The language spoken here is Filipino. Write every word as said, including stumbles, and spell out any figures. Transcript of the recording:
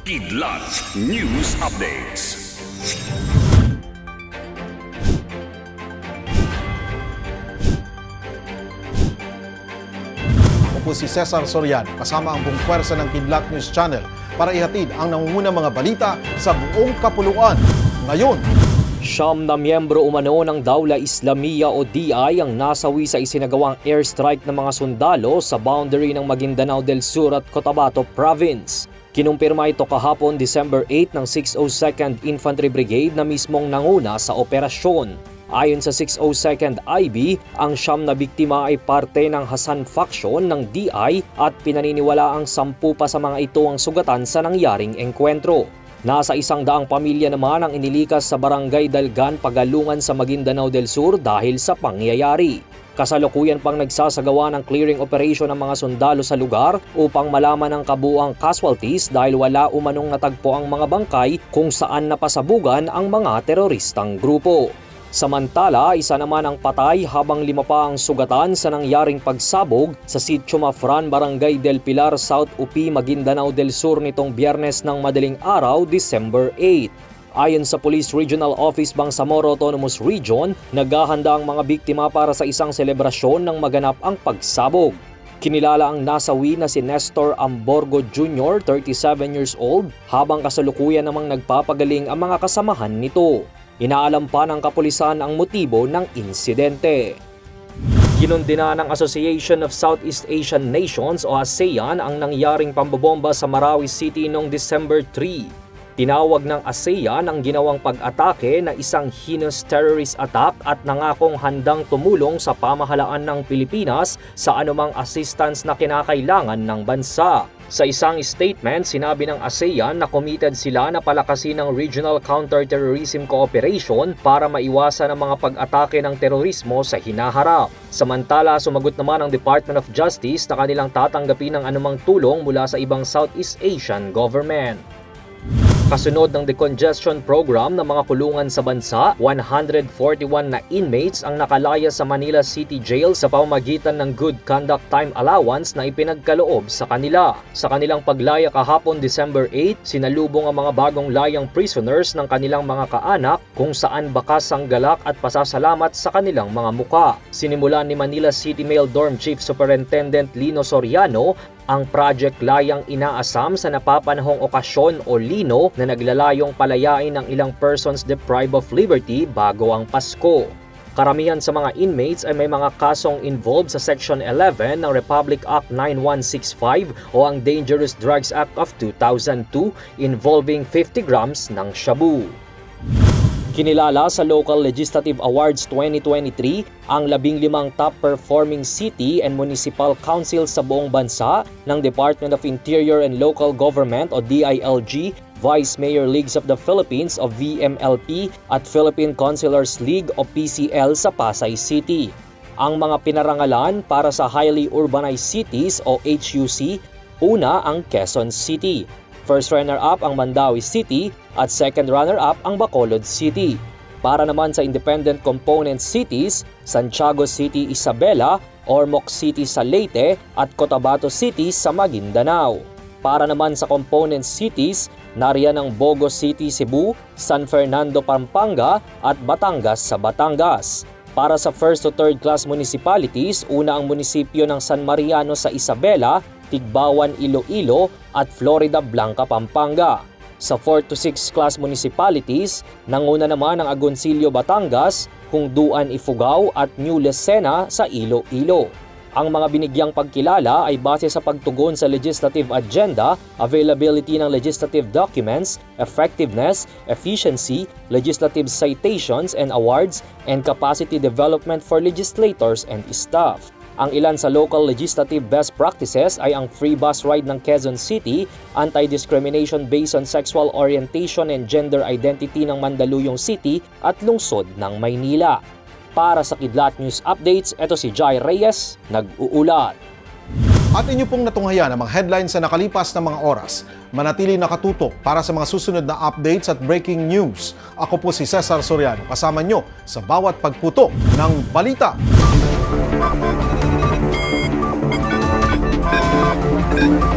Kidlat News Updates. Ako po si Cesar Soriano, kasama ang buong pwersa ng Kidlat News Channel para ihatid ang nangungunang mga balita sa buong kapuluan. Ngayon, Siyam na miyembro umano ng Dawla Islamiyya o D I ang nasawi sa isinagawang airstrike ng mga sundalo sa boundary ng Maguindanao del Sur at Cotabato Province. Kinumpirma ito kahapon December eight ng six oh second Infantry Brigade na mismong nanguna sa operasyon. Ayon sa six oh second I B, ang siyam na biktima ay parte ng Hasan faction ng D I at pinaniniwala ang sampu pa sa mga ito ang sugatan sa nangyaring engkwentro. Nasa isang daang pamilya naman ang inilikas sa Barangay Dalgan, Pagalungan sa Maguindanao del Sur dahil sa pangyayari. Kasalukuyan pang nagsasagawa ng clearing operation ng mga sundalo sa lugar upang malaman ang kabuuang casualties dahil wala umanong natagpo ang mga bangkay kung saan napasabugan ang mga teroristang grupo. Samantala, isa naman ang patay habang lima pa ang sugatan sa nangyaring pagsabog sa Sitio Mafran, Barangay del Pilar, South U P, Maguindanao del Sur nitong Biyernes ng madaling araw, December eight. Ayon sa Police Regional Office Bangsamoro Autonomous Region, naghahanda ang mga biktima para sa isang selebrasyon ng maganap ang pagsabog. Kinilala ang nasawi na si Nestor Amborgo Junior, thirty-seven years old, habang kasalukuyan namang nagpapagaling ang mga kasamahan nito. Inaalam pa ng kapulisan ang motibo ng insidente. Kinundina ng Association of Southeast Asian Nations o ASEAN ang nangyaring pambobomba sa Marawi City noong December three. Tinawag ng ASEAN ang ginawang pag-atake na isang heinous terrorist attack at nangakong handang tumulong sa pamahalaan ng Pilipinas sa anumang assistance na kinakailangan ng bansa. Sa isang statement, sinabi ng ASEAN na committed sila na palakasin ang Regional Counter-Terrorism Cooperation para maiwasan ang mga pag-atake ng terorismo sa hinaharap. Samantala, sumagot naman ang Department of Justice na kanilang tatanggapin ng anumang tulong mula sa ibang Southeast Asian government. Kasunod ng decongestion program ng mga kulungan sa bansa, one hundred forty-one na inmates ang nakalaya sa Manila City Jail sa pamamagitan ng Good Conduct Time Allowance na ipinagkaloob sa kanila. Sa kanilang paglaya kahapon December eight, sinalubong ang mga bagong layang prisoners ng kanilang mga kaanak kung saan bakas ang galak at pasasalamat sa kanilang mga muka. Sinimulan ni Manila City Male Dorm Chief Superintendent Lino Soriano ang Project Layang Inaasam sa napapanahong okasyon o lino na naglalayong palayain ng ilang persons deprived of liberty bago ang Pasko. Karamihan sa mga inmates ay may mga kasong involved sa Section eleven ng Republic Act nine one six five o ang Dangerous Drugs Act of two thousand two involving fifty grams ng shabu. Kinilala sa Local Legislative Awards twenty twenty-three ang labing limang top-performing city and municipal council sa buong bansa ng Department of Interior and Local Government o D I L G, Vice Mayor Leagues of the Philippines o V M L P at Philippine Councilors League o P C L sa Pasay City. Ang mga pinarangalan para sa Highly Urbanized Cities o H U C, una ang Quezon City. First runner-up ang Mandawi City at second runner-up ang Bacolod City. Para naman sa independent component cities, Santiago City, Isabela, Ormoc City sa Leyte at Cotabato City sa Maguindanao. Para naman sa component cities, nariyan ang Bogo City, Cebu, San Fernando, Pampanga at Batangas sa Batangas. Para sa first to third class municipalities, una ang munisipyo ng San Mariano sa Isabela, Tigbawan, Iloilo at Florida Blanca, Pampanga. Sa fourth to sixth class municipalities, nanguna naman ang Agoncillo, Batangas, Hungduan, Ifugao at New Lesena sa Iloilo. Ang mga binigyang pagkilala ay base sa pagtugon sa legislative agenda, availability ng legislative documents, effectiveness, efficiency, legislative citations and awards, and capacity development for legislators and staff. Ang ilan sa local legislative best practices ay ang free bus ride ng Quezon City, anti-discrimination based on sexual orientation and gender identity ng Mandaluyong City at lungsod ng Maynila. Para sa Kidlat News Updates, ito si Jai Reyes, nag-uulat. At inyo pong natunghayan ang mga headlines sa nakalipas na mga oras. Manatili nakatutok para sa mga susunod na updates at breaking news. Ako po si Cesar Soriano, kasama nyo sa bawat pagputok ng balita. Thank you.